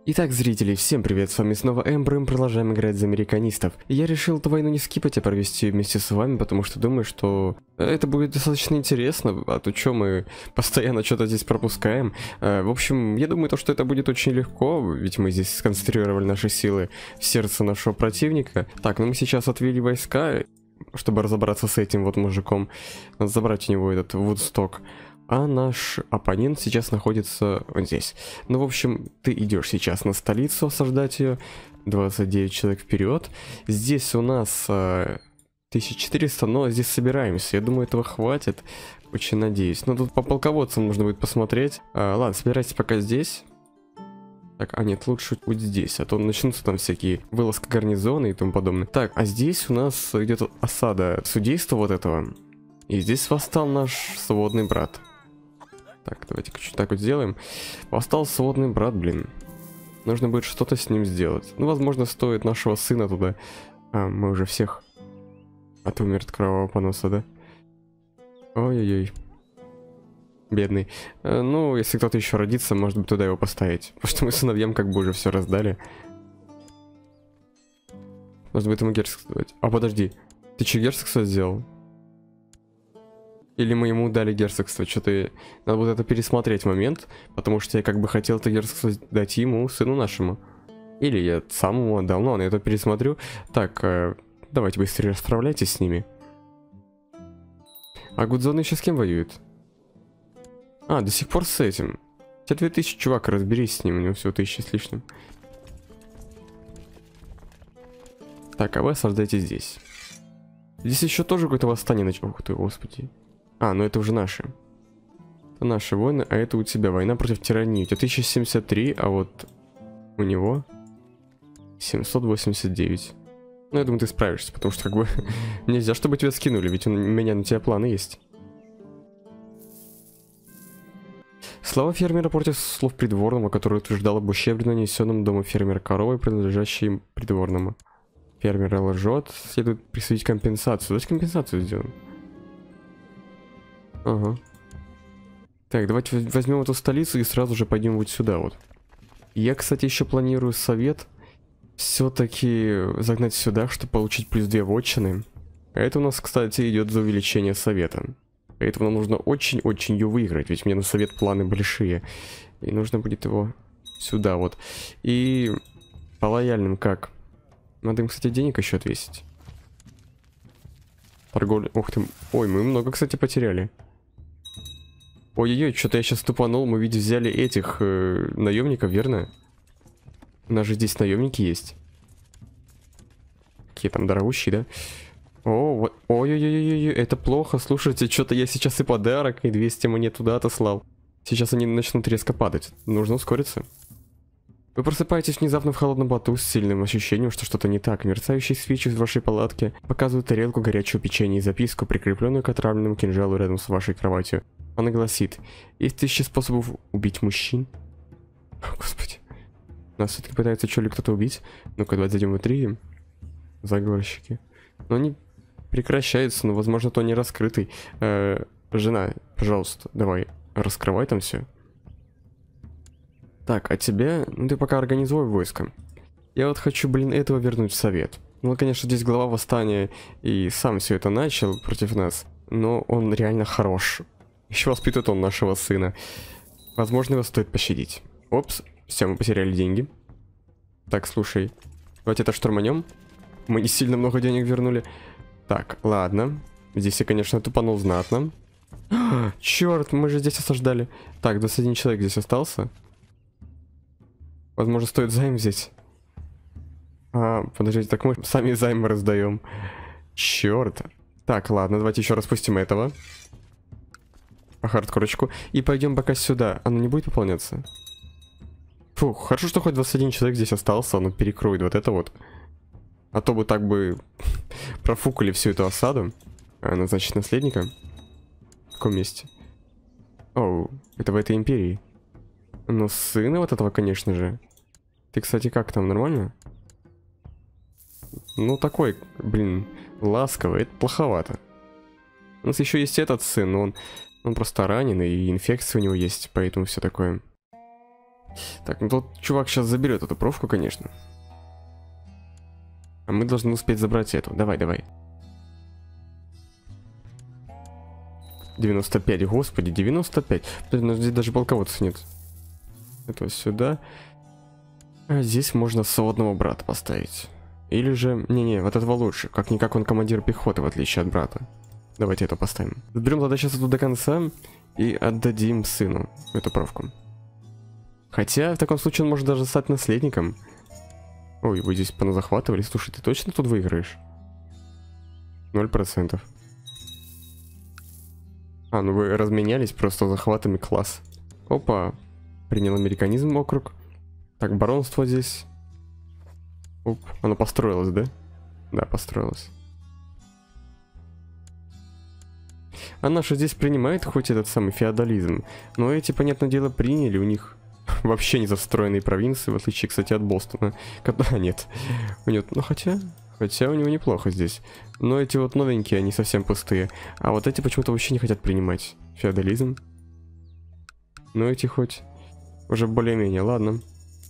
Итак, зрители, всем привет, с вами снова Эмбер, и мы продолжаем играть за американистов. И я решил эту войну не скипать, а провести вместе с вами, потому что думаю, что это будет достаточно интересно, а то чё мы постоянно что-то здесь пропускаем. В общем, я думаю, что это будет очень легко, ведь мы здесь сконцентрировали наши силы в сердце нашего противника. Так, ну мы сейчас отвели войска, чтобы разобраться с этим вот мужиком, надо забрать у него этот Вудсток. А наш оппонент сейчас находится вот здесь. Ну, в общем, ты идешь сейчас на столицу осаждать ее. 29 человек вперед. Здесь у нас 1400, но здесь собираемся. Я думаю, этого хватит. Очень надеюсь. Но тут по полководцам нужно будет посмотреть. Ладно, собирайтесь пока здесь. Так, а нет, лучше вот здесь, а то начнутся там всякие вылазки гарнизона и тому подобное. Так, а здесь у нас идет осада судейства вот этого. И здесь восстал наш сводный брат. Так, давайте-ка что-то так вот сделаем. Восстал сводный брат, блин. Нужно будет что-то с ним сделать. Ну, возможно, стоит нашего сына туда. Мы уже всех... А то умер от кровавого поноса, да? Ой-ой-ой. Бедный. Ну, если кто-то еще родится, может быть, туда его поставить. Потому что мы сыновьям как бы уже все раздали. Может быть, ему герцогство дать. А, подожди. Ты что, герцогство сделал? Или мы ему дали герцогство? Что-то... Надо будет это пересмотреть момент, потому что я как бы хотел это герцогство дать ему, сыну нашему. Или я сам ему отдал, но я это пересмотрю. Так, давайте быстрее расправляйтесь с ними. А Гудзон еще с кем воюет? А, до сих пор с этим. У тебя 2000, чувак, разберись с ним, у него всего 1000 с лишним. Так, а вы осаждайте здесь. Здесь еще тоже какое-то восстание начало. Ух ты, господи. А, ну это уже наши. Это наши войны, а это у тебя война против тирании. У тебя 1073, а вот у него 789. Ну, я думаю, ты справишься, потому что как бы нельзя, чтобы тебя скинули, ведь у меня на тебя планы есть. Слова фермера против слов придворного, который утверждал об ущербе, нанесенном дому фермера коровой, принадлежащей им придворному. Фермер лжет, следует присудить компенсацию. Давайте компенсацию сделаем. Ага. Так, давайте возьмем эту столицу и сразу же пойдем вот сюда вот. Я, кстати, еще планирую совет все-таки загнать сюда, чтобы получить плюс 2 вотчины. А это у нас, кстати, идет за увеличение совета. Поэтому нам нужно очень-очень ее выиграть, ведь мне на совет планы большие. И нужно будет его сюда вот. И по лояльным как? Надо им, кстати, денег еще отвесить. Торговля... Ух ты. Ой, мы много, кстати, потеряли. Ой-ой-ой, что-то я сейчас тупанул. Мы ведь взяли этих наемников, верно? У нас же здесь наемники есть. Какие там дорогущие, да? О, вот. Ой-ой-ой-ой, это плохо. Слушайте, что-то я сейчас и подарок, и 200 монет туда отослал. Сейчас они начнут резко падать. Нужно ускориться. Вы просыпаетесь внезапно в холодном поту с сильным ощущением, что что-то не так. Мерцающие свечи в вашей палатке показывают тарелку горячего печенья и записку, прикрепленную к отравленному кинжалу рядом с вашей кроватью. Она гласит: есть 1000 способов убить мужчин. О, господи. Нас все-таки пытается что ли кто-то убить. Ну-ка, давайте зайдем внутри. Заговорщики. Но они прекращаются, но возможно то не раскрытый. Жена, пожалуйста, давай, раскрывай там все. Так, а тебя, ну ты пока организуй войско. Я вот хочу, блин, этого вернуть в совет. Ну, конечно, здесь глава восстания и сам все это начал против нас. Но он реально хорош. Еще воспитывает он нашего сына. Возможно, его стоит пощадить. Опс, все, мы потеряли деньги. Так, слушай, давайте это штурманем. Мы не сильно много денег вернули. Так, ладно. Здесь я, конечно, тупанул знатно. Черт, мы же здесь осаждали. Так, 21 человек здесь остался. Возможно, стоит займ взять. Подождите, так мы сами займы раздаем. Черт. Так, ладно, давайте еще распустим этого. По хардкорочку. И пойдем пока сюда. Оно не будет выполняться? Фух, хорошо, что хоть 21 человек здесь остался. Оно перекроет вот это вот. А то бы так бы профукали всю эту осаду. Назначить наследника. В каком месте? Оу, это в этой империи. Ну, сына вот этого, конечно же. Ты, кстати, как там, нормально? Ну, такой, блин, ласковый, это плоховато. У нас еще есть этот сын, но он просто ранен, и инфекция у него есть, поэтому все такое. Так, ну тот чувак сейчас заберет эту профку, конечно. А мы должны успеть забрать эту. Давай, давай. 95, господи, 95. Но здесь даже полководцев нет. Это сюда. А здесь можно сводного брата поставить. Или же... Не-не, вот этого лучше. Как-никак он командир пехоты, в отличие от брата. Давайте это поставим. Заберем тогда сейчас эту до конца и отдадим сыну эту профку. Хотя, в таком случае он может даже стать наследником. Ой, вы здесь поназахватывали. Слушай, ты точно тут выиграешь? 0%. А, ну вы разменялись просто захватами, класс. Опа. Принял американизм округ. Так, баронство здесь. Оп, оно построилось, да? Да, построилось. А наши здесь принимают хоть этот самый феодализм. Но эти, понятное дело, приняли. У них вообще не застроенные провинции, в отличие, кстати, от Бостона. Нет. У него, ну хотя у него неплохо здесь. Но эти вот новенькие, они совсем пустые. А вот эти почему-то вообще не хотят принимать феодализм. Но эти хоть уже более-менее, ладно.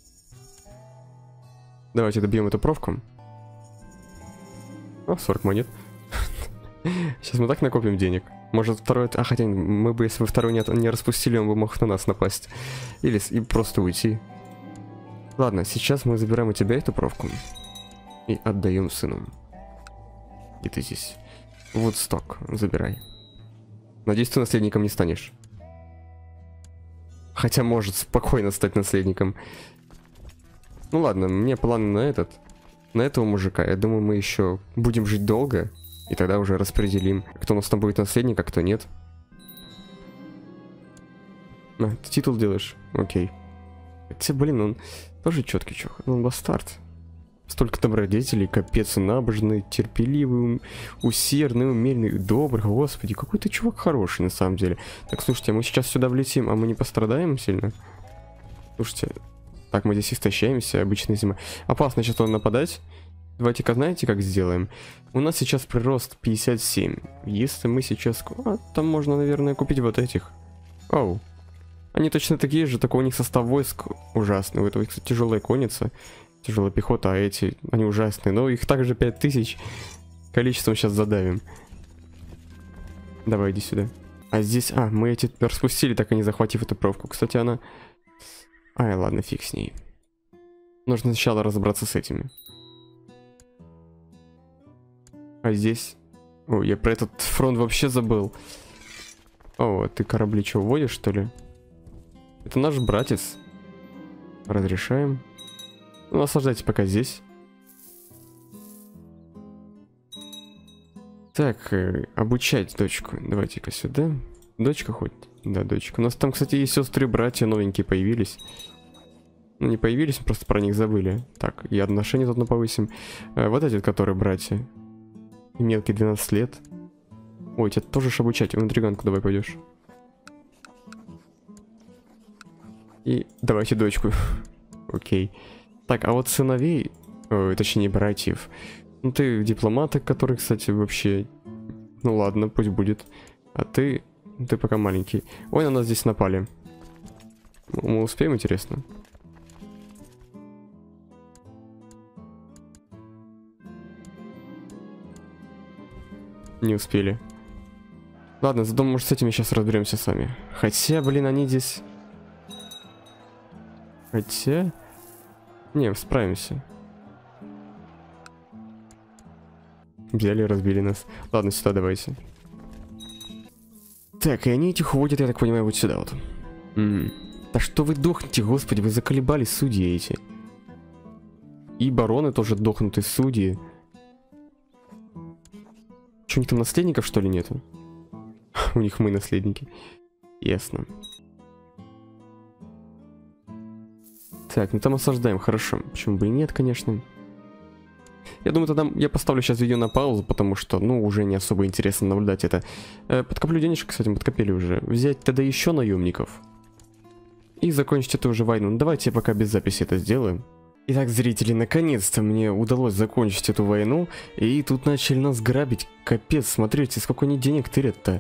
Давайте добьем эту профку. О, 40 монет. Сейчас мы так накопим денег. Может второй... А хотя мы бы, если бы второй не распустили, он бы мог на нас напасть. Или и просто уйти. Ладно, сейчас мы забираем у тебя эту профку. И отдаем сыну. И ты здесь. Вудсток, забирай. Надеюсь, ты наследником не станешь. Хотя может спокойно стать наследником. Ну ладно, мне планы на этого мужика. Я думаю, мы еще будем жить долго. И тогда уже распределим, кто у нас там будет наследник, а кто нет. А, ты титул делаешь? Окей. Хотя, блин, он тоже четкий чувак. Он бастард. Столько добродетелей, капец, набожный, терпеливый, усердный, умеренный, добрый. Господи, какой ты чувак хороший на самом деле. Так, слушайте, мы сейчас сюда влетим, а мы не пострадаем сильно? Слушайте, так, мы здесь истощаемся, обычная зима. Опасно сейчас туда нападать. Давайте-ка, знаете, как сделаем? У нас сейчас прирост 57. Если мы сейчас... А, там можно, наверное, купить вот этих. Оу. Они точно такие же, только у них состав войск ужасный. У этого, кстати, тяжелая конница, тяжелая пехота, а эти, они ужасные. Но их также 5000. Количеством сейчас задавим. Давай, иди сюда. А здесь... А, мы эти распустили, так и не захватив эту профку. Кстати, она... Ай, ладно, фиг с ней. Нужно сначала разобраться с этими. А здесь... О, я про этот фронт вообще забыл. О, ты корабли что, уводишь, что ли? Это наш братец. Разрешаем. Ну, наслаждайтесь пока здесь. Так, обучать дочку. Давайте-ка сюда. Дочка хоть? Да, дочка. У нас там, кстати, есть сестры и братья новенькие появились. Ну, не появились, просто про них забыли. Так, и отношения тут повысим. Вот эти, которые братья. И мелкий 12 лет. Ой, тебя тоже ж обучать. В интриганку давай пойдешь. И давайте дочку. Окей. Так, а вот сыновей, точнее братьев. Ну ты дипломат, который, кстати, вообще... Ну ладно, пусть будет. А ты пока маленький. Ой, на нас здесь напали. Мы успеем, интересно? Не успели. Ладно, зато, может, с этими сейчас разберемся сами. Хотя, блин, они здесь... Хотя... Не, справимся. Взяли и разбили нас. Ладно, сюда давайте. Так, и они этих уводят, я так понимаю, вот сюда вот. Да что вы дохнете, господи, вы заколебались, судьи эти. И бароны тоже дохнутые, судьи. Что, у них там наследников, что ли, нету? У них мы наследники. Ясно. Так, ну там осаждаем, хорошо. Почему бы и нет, конечно. Я думаю, тогда я поставлю сейчас видео на паузу, потому что, ну, уже не особо интересно наблюдать это. Подкоплю денежек, кстати, мы подкопили уже. Взять тогда еще наемников. И закончить эту уже войну. Ну, давайте я пока без записи это сделаю. Итак, зрители, наконец-то мне удалось закончить эту войну. И тут начали нас грабить. Капец, смотрите, сколько они денег тырят-то.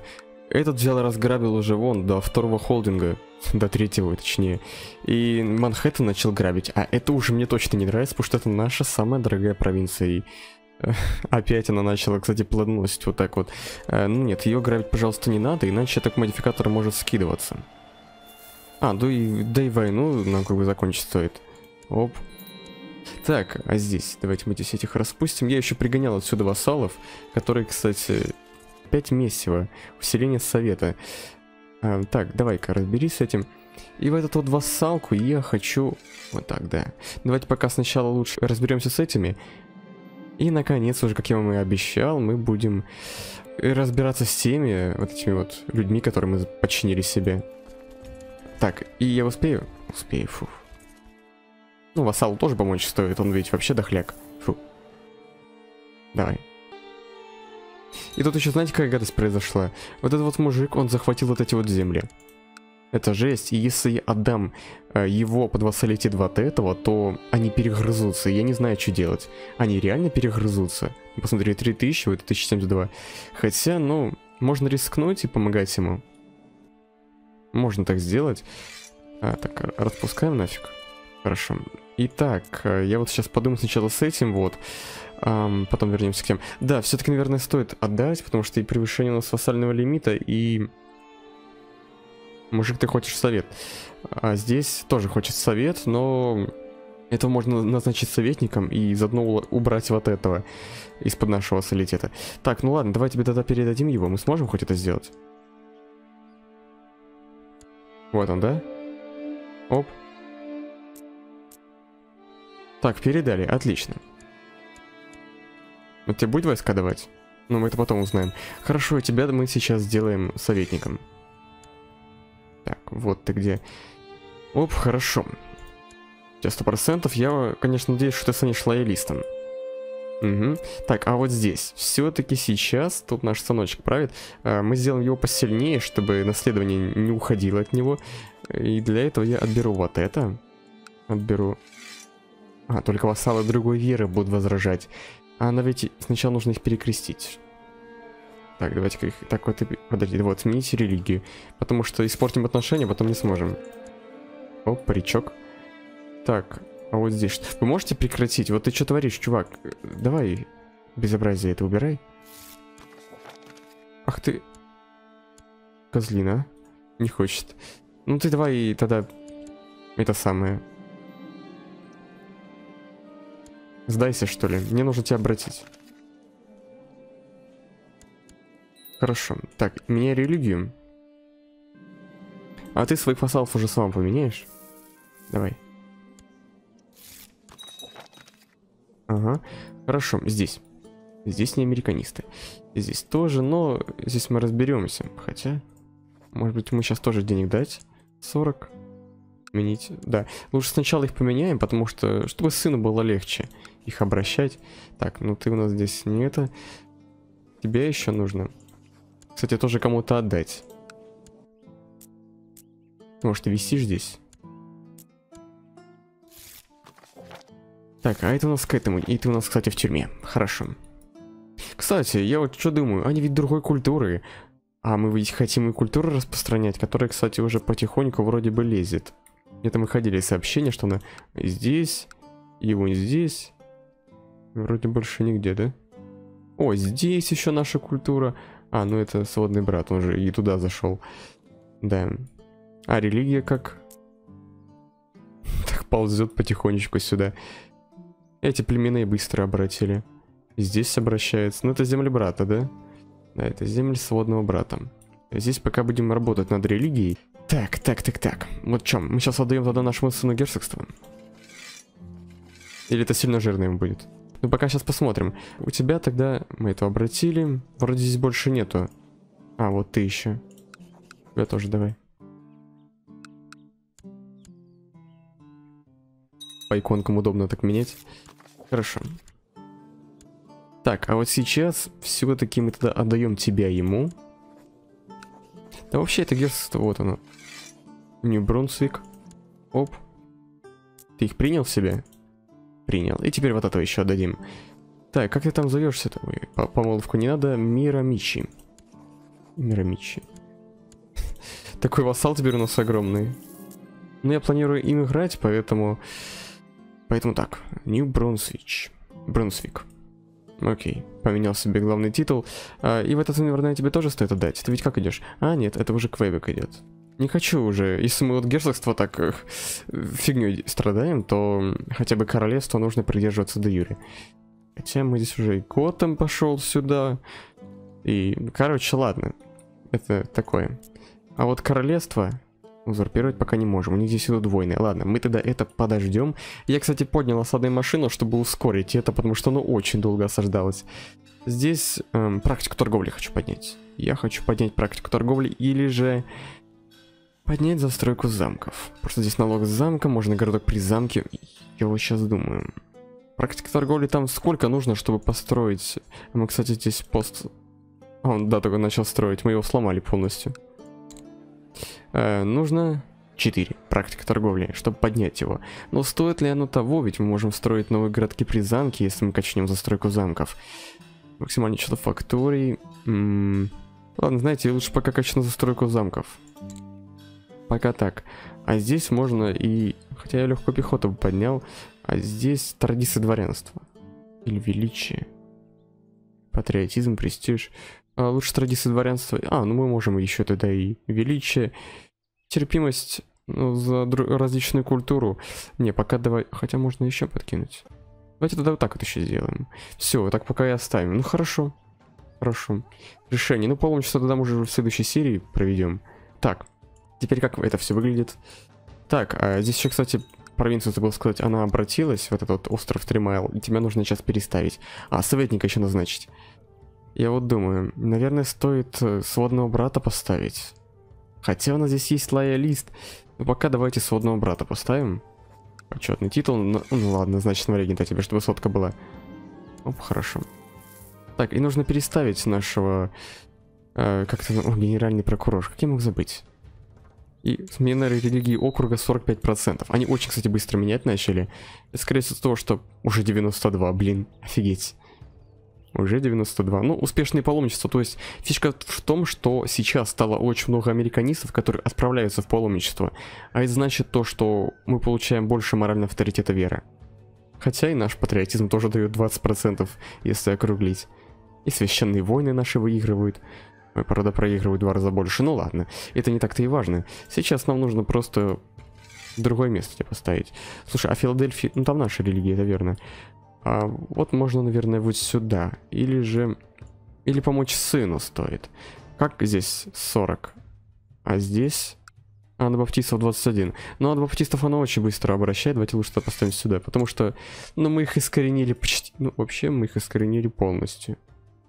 Этот взял и разграбил уже вон до второго холдинга, до третьего точнее. И Манхэттен начал грабить. А это уже мне точно не нравится, потому что это наша самая дорогая провинция. И опять она начала, кстати, плодоносить вот так вот. Ну нет, ее грабить, пожалуйста, не надо, иначе так модификатор может скидываться. Да и войну нам как бы закончить стоит. Оп. Так, а здесь, давайте мы здесь этих распустим. Я еще пригонял отсюда вассалов, которые, кстати, 5 мессива, усиление совета. Так, давай-ка разберись с этим. И в эту вот вассалку я хочу... Вот так, да. Давайте пока сначала лучше разберемся с этими. И, наконец, уже, как я вам и обещал, мы будем разбираться с теми вот этими вот людьми, которые мы подчинили себе. Так, и я успею? Успею, фу. Ну, вассалу тоже помочь стоит, он ведь вообще дохляк. Фу. Давай. И тут еще, знаете, какая гадость произошла? Вот этот вот мужик, он захватил вот эти вот земли. Это жесть, и если я отдам его под вассалитет вот этого, то они перегрызутся, я не знаю, что делать. Они реально перегрызутся. Посмотри, 3000, вот 1072. Хотя, ну, можно рискнуть и помогать ему. Можно так сделать. Так, распускаем нафиг. Хорошо. Итак, я вот сейчас подумаю сначала с этим вот. Потом вернемся к тем. Да, все-таки, наверное, стоит отдать, потому что и превышение у нас вассального лимита, и... Мужик, ты хочешь совет. А здесь тоже хочет совет, но... Этого можно назначить советником и заодно убрать вот этого из-под нашего вассалитета. Так, ну ладно, давай тебе тогда передадим его. Мы сможем хоть это сделать? Вот он, да? Оп. Так, передали, отлично. Вот тебе будет войска давать? Ну, мы это потом узнаем. Хорошо, тебя мы сейчас сделаем советником. Так, вот ты где. Оп, хорошо. Сейчас 100%. Я, конечно, надеюсь, что ты станешь лоялистом. Угу. Так, а вот здесь. Все-таки сейчас тут наш сыночек правит. Мы сделаем его посильнее, чтобы наследование не уходило от него. И для этого я отберу вот это. Отберу... только вассалы другой веры будут возражать. Но ведь сначала нужно их перекрестить. Так, давайте-ка их... Так, вот, подожди, вот, смените религию. Потому что испортим отношения, потом не сможем. Оп, паричок. Так, а вот здесь... Вы можете прекратить? Вот ты что творишь, чувак? Давай безобразие это убирай. Ах ты... Козлина. Не хочет. Ну ты давай тогда... Это самое... Сдайся, что ли? Мне нужно тебя обратить. Хорошо. Так, меняй религию. А ты своих вассалов уже сам поменяешь? Давай. Ага. Хорошо, здесь. Здесь не американисты. Здесь тоже, но здесь мы разберемся. Хотя, может быть, ему сейчас тоже денег дать? 40. Сменить. Да. Лучше сначала их поменяем, потому что, чтобы сыну было легче их обращать. Так, ну ты у нас здесь не это. Тебе еще нужно. Кстати, тоже кому-то отдать. Может, ты висишь здесь? Так, а это у нас к этому. И ты у нас, кстати, в тюрьме. Хорошо. Кстати, я вот что думаю. Они ведь другой культуры. А мы ведь хотим и культуру распространять, которая, кстати, уже потихоньку вроде бы лезет. Где-то мы ходили сообщения, что она здесь, и вон здесь. Вроде больше нигде, да? О, здесь еще наша культура. Ну это сводный брат, он же и туда зашел. Да. А религия как? Так ползет потихонечку сюда. Эти племена быстро обратили. Здесь обращается. Ну это земли брата, да? Да, это земли сводного брата. Здесь пока будем работать над религией. Так. Вот в чем? Мы сейчас отдаем тогда нашему сыну герцогство. Или это сильно жирно ему будет? Ну пока сейчас посмотрим. У тебя тогда мы это обратили. Вроде здесь больше нету. Вот ты еще. Тебя тоже давай. По иконкам удобно так менять. Хорошо. Так, а вот сейчас все-таки мы тогда отдаем тебя ему. Да вообще это герцогство, вот оно. Нью-Брунсвик. Оп. Ты их принял в себя? Принял. И теперь вот это еще отдадим. Так, как ты там зовешься-то? Помолвку не надо. Миромичи. Миромичи. такой вассал теперь у нас огромный. Но я планирую им играть, поэтому так. Нью Брунсвик. Окей, поменял себе главный титул. И в этот, наверное, тебе тоже стоит отдать. Ты ведь как идешь? А, нет, это уже Квебек идет. Не хочу уже. Если мы вот герцогство так фигней страдаем, то хотя бы королевство нужно придерживаться до юре. Хотя мы здесь уже и Готэм пошел сюда. И, короче, ладно. Это такое. А вот королевство узурпировать пока не можем. У них здесь идут войны. Ладно, мы тогда это подождем. Я, кстати, поднял осадную машину, чтобы ускорить это, потому что оно очень долго осаждалось. Здесь практику торговли хочу поднять. Я хочу поднять практику торговли или же поднять застройку замков. Просто здесь налог с замка, можно городок при замке. Я вот сейчас думаю. Практика торговли там сколько нужно, чтобы построить? Мы, кстати, здесь пост... Он, да, только начал строить, мы его сломали полностью. Нужно 4 практика торговли, чтобы поднять его. Но стоит ли оно того, ведь мы можем строить новые городки при замке, если мы качнем застройку замков. Максимальное число факторий. Ладно, знаете, лучше пока качну застройку замков. Пока так. А здесь можно и... Хотя я легкую пехоту бы поднял. А здесь традиции дворянства. Или величие. Патриотизм, престиж. Лучше традиции дворянства. Ну мы можем еще тогда и величие. Терпимость, ну, за различную культуру. Не, пока давай... Хотя можно еще подкинуть. Давайте тогда вот так вот еще сделаем. Все, вот так пока и оставим. Ну хорошо. Хорошо. Решение. Ну, паломничество тогда мы уже в следующей серии проведем. Так. Теперь как это все выглядит? Так, здесь еще, кстати, провинцию забыл сказать, она обратилась в этот вот остров Тримайл, и тебя нужно сейчас переставить. Советника еще назначить. Я вот думаю, наверное, стоит сводного брата поставить. Хотя у нас здесь есть лоялист. Но пока давайте сводного брата поставим. Почетный титул. Ну ладно, значит, на регента тебе, чтобы сотка была. Оп, хорошо. Так, и нужно переставить нашего... как-то... генеральный прокурор. Как я мог забыть? И смена религии округа 45%. Они очень, кстати, быстро менять начали. Это, скорее всего, того, что уже 92, блин, офигеть. Уже 92. Ну, успешные паломничества. То есть, фишка в том, что сейчас стало очень много американистов, которые отправляются в паломничество. А это значит то, что мы получаем больше морального авторитета веры. Хотя и наш патриотизм тоже дает 20%, если округлить. И священные войны наши выигрывают. Ой, правда, проигрывают 2 раза больше. Ну ладно, это не так-то и важно. Сейчас нам нужно просто другое место тебе поставить. Слушай, а Филадельфия... Ну, там наша религия, это верно. Вот можно, наверное, вот сюда. Или же... Или помочь сыну стоит. Как здесь 40? А здесь... на баптистов 21. Но от баптистов оно очень быстро обращает. Давайте лучше поставим сюда. Потому что... Ну, мы их искоренили почти... Ну, вообще, мы их искоренили полностью.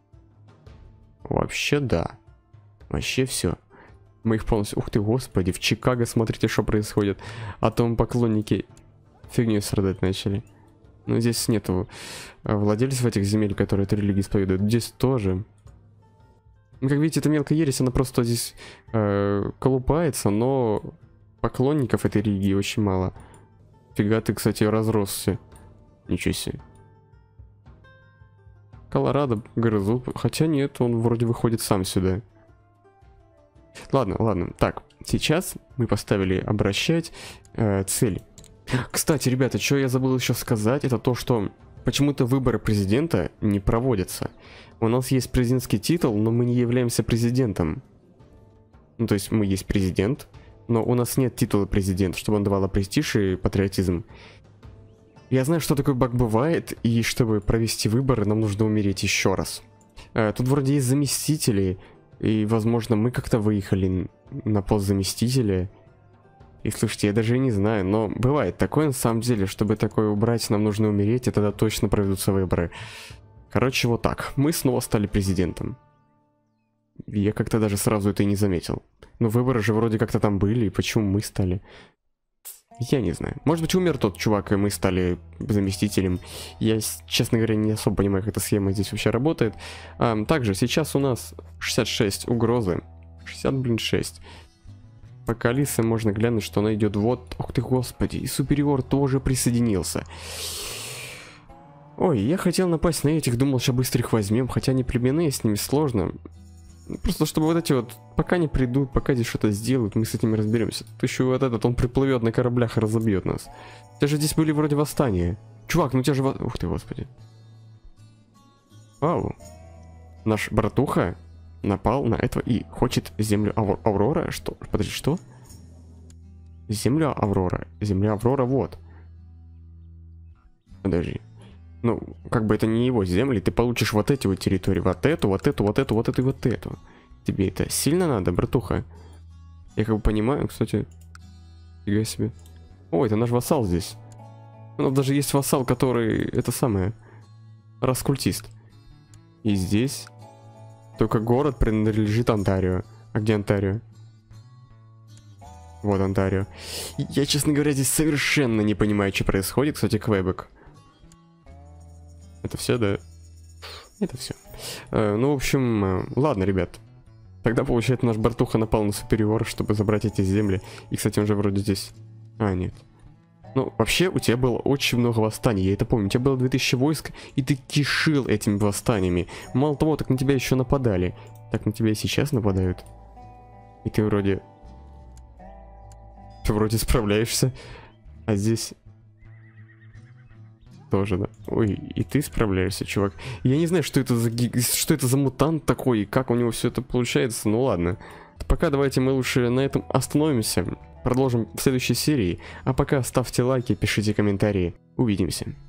Вообще, да. Вообще все. Мы их полностью... Ух ты, господи, в Чикаго смотрите, что происходит. А там поклонники фигню страдать начали. Но здесь нету владельцев этих земель, которые эту религию исповедуют. Здесь тоже. Ну, как видите, эта мелкая ересь, она просто здесь колупается, но поклонников этой религии очень мало. Фига ты, кстати, разросся. Ничего себе. Колорадо грызут. Хотя нет, он вроде выходит сам сюда. Ладно, ладно. Так, сейчас мы поставили обращать цель. Кстати, ребята, что я забыл еще сказать, это то, что почему-то выборы президента не проводятся. У нас есть президентский титул, но мы не являемся президентом. Ну, то есть мы есть президент, но у нас нет титула президента, чтобы он давал престиж и патриотизм. Я знаю, что такой баг бывает, и чтобы провести выборы, нам нужно умереть еще раз. Тут вроде есть заместители, и, возможно, мы как-то выехали на пост заместителя. И слушайте, я даже не знаю, но бывает такое на самом деле, чтобы такое убрать, нам нужно умереть, и тогда точно проведутся выборы. Короче, вот так. Мы снова стали президентом. Я как-то даже сразу это и не заметил. Но выборы же вроде как-то там были, и почему мы стали? Я не знаю. Может быть, умер тот чувак, и мы стали заместителем. Я, честно говоря, не особо понимаю, как эта схема здесь вообще работает. Также сейчас у нас 66 угрозы. 66. По Калисе можно глянуть, что она идет вот... Ох ты, господи, и Супериор тоже присоединился. Ой, я хотел напасть на этих, думал, сейчас быстро их возьмем, хотя они племенные, с ними сложно. Просто чтобы вот эти вот, пока не придут, пока здесь что-то сделают, мы с этими разберемся. Тут еще вот этот, он приплывет на кораблях и разобьет нас. У тебя же здесь были вроде восстания. Чувак, ну у тебя же... Ух ты, господи. Вау. Наш братуха напал на этого и хочет землю Аврора. Что? Подожди, что? Земля Аврора. Земля Аврора, вот. Подожди. Ну, как бы это не его земли, ты получишь вот эти вот территории. Вот эту, вот эту, вот эту, вот эту и вот эту. Тебе это сильно надо, братуха? Я как бы понимаю, кстати. Фига себе. О, это наш вассал здесь. У нас даже есть вассал, который, это самое, раскультист. И здесь только город принадлежит Онтарио. А где Онтарио? Вот Онтарио. Я, честно говоря, здесь совершенно не понимаю, что происходит. Кстати, Квебек. Это все, да? Это все. Ну, в общем, ладно, ребят. Тогда, получается, наш братуха напал на Супериор, чтобы забрать эти земли. И, кстати, он же вроде здесь... А, нет. Ну, вообще, у тебя было очень много восстаний, я это помню. У тебя было 2000 войск, и ты кишил этими восстаниями. Мало того, так на тебя еще нападали. Так на тебя и сейчас нападают. И ты вроде... Ты вроде справляешься. А здесь... Тоже, да. Ой, и ты справляешься, чувак. Я не знаю, что это за мутант такой, и как у него все это получается. Ну ладно. Пока давайте мы лучше на этом остановимся. Продолжим в следующей серии. А пока ставьте лайки, пишите комментарии. Увидимся.